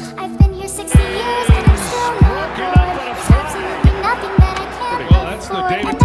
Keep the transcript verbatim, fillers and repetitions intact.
I've been here sixty years and I'm still not bored. There's absolutely nothing that I can't Well, that's the afford. David